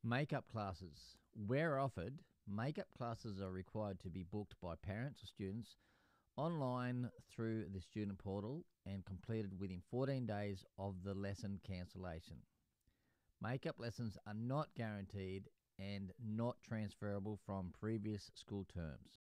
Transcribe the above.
Makeup classes. Where offered, makeup classes are required to be booked by parents or students online through the student portal and completed within 14 days of the lesson cancellation. Makeup lessons are not guaranteed and not transferable from previous school terms.